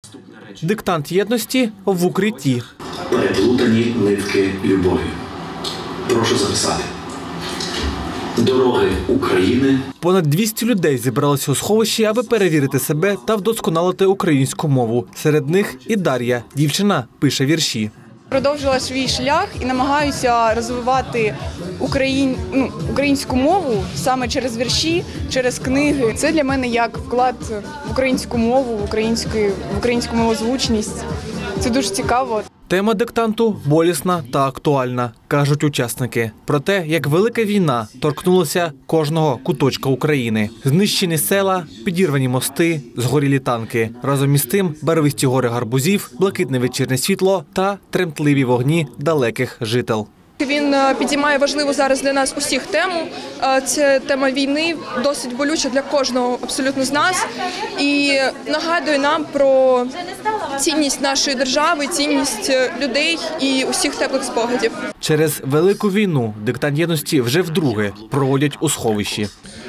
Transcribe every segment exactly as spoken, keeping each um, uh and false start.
Диктант єдності в укритті. Переплутані нитки любові. Прошу записати. Дороги України. Понад двісті людей зібралися у сховищі, аби перевірити себе та вдосконалити українську мову. Серед них і Дар'я. Дівчина пише вірші. Продовжила свій шлях і намагаюся розвивати україн... ну, українську мову саме через вірші, через книги. Це для мене як вклад в українську мову, в українську, в українську мовозвучність. Це дуже цікаво. Тема диктанту болісна та актуальна, кажуть учасники. Про те, як велика війна торкнулася кожного куточка України. Знищені села, підірвані мости, згорілі танки. Разом із тим барвисті гори гарбузів, блакитне вечірнє світло та тремтливі вогні далеких жител. Він підіймає важливу зараз для нас усіх тему. Це тема війни, досить болюча для кожного абсолютно з нас. І нагадує нам про цінність нашої держави, цінність людей і усіх теплих спогадів. Через велику війну диктант єдності вже вдруге проводять у сховищі.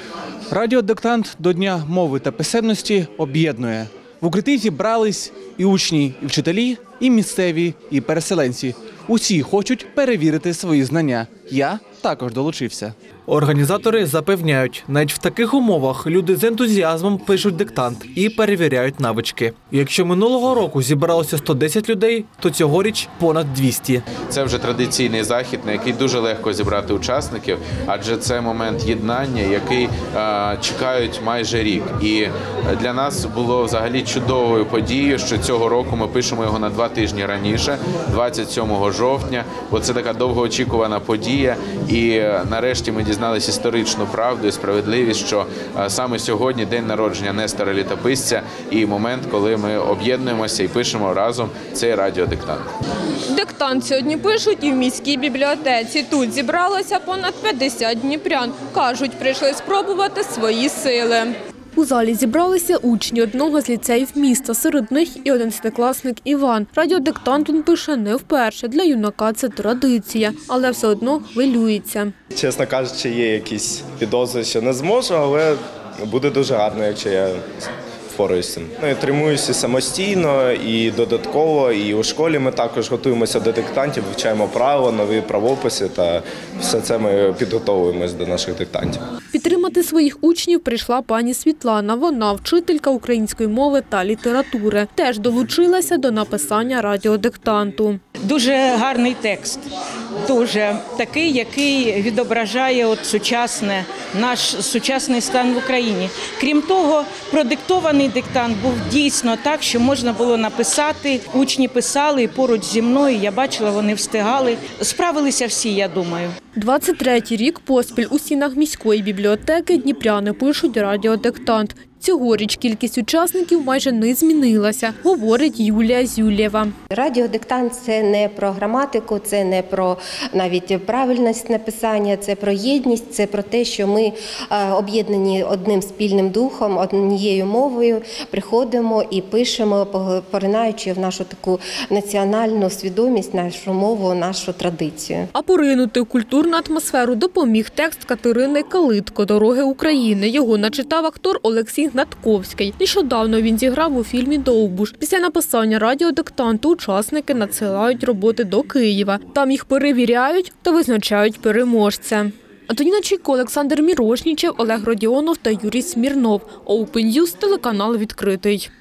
Радіодиктант до Дня мови та писемності об'єднує. В укритті зібрались і учні, і вчителі, і місцеві, і переселенці. Усі хочуть перевірити свої знання. Я також долучився. Організатори запевняють, навіть в таких умовах люди з ентузіазмом пишуть диктант і перевіряють навички. Якщо минулого року зібралося сто десять людей, то цьогоріч понад двісті. Це вже традиційний захід, на який дуже легко зібрати учасників, адже це момент єднання, який е, чекають майже рік. І для нас було взагалі чудовою подією, що цього року ми пишемо його на два тижні раніше, двадцять сьомого жовтня, бо це така довгоочікувана подія. І нарешті ми дізналися історичну правду і справедливість, що саме сьогодні день народження Нестора Літописця і момент, коли ми об'єднуємося і пишемо разом цей радіодиктант. Диктант сьогодні пишуть і в міській бібліотеці. Тут зібралося понад п'ятдесят дніпрян. Кажуть, прийшли спробувати свої сили. У залі зібралися учні одного з ліцеїв міста. Серед них і одинадцятикласник Іван. Радіодиктант він пише не вперше. Для юнака це традиція, але все одно хвилюється. Чесно кажучи, є якісь підозри, що не зможу, але буде дуже гарно, якщо я впораюся. Я тренуюся самостійно і додатково, і у школі ми також готуємося до диктантів, вивчаємо правила, нові правописи та все це ми підготовуємося до наших диктантів. Підтримати своїх учнів прийшла пані Світлана. Вона вчителька української мови та літератури. Теж долучилася до написання радіодиктанту. Дуже гарний текст, дуже такий, який відображає от сучасне, наш сучасний стан в Україні. Крім того, продиктований диктант був дійсно так, що можна було написати. Учні писали, і поруч зі мною, я бачила, вони встигали. Справилися всі, я думаю. двадцять третій рік поспіль у стінах міської бібліотеки дніпряни пишуть радіодиктант. Цьогоріч кількість учасників майже не змінилася, говорить Юлія Зюлєва. Радіодиктант – це не про граматику, це не про навіть правильність написання, це про єдність, це про те, що ми об'єднані одним спільним духом, однією мовою, приходимо і пишемо, поринаючи в нашу таку національну свідомість, нашу мову, нашу традицію. А поринути в культурну атмосферу допоміг текст Катерини Калитко «Дороги України». Його начитав актор Олексій Гнатковський. Нещодавно він зіграв у фільмі «Довбуш». Після написання радіодиктанту учасники надсилають роботи до Києва. Там їх перевіряють та визначають переможця. Антоніна Чайко, Олександр Мірошнічев, Олег Родіонов та Юрій Смірнов. Open News, телеканал «Відкритий».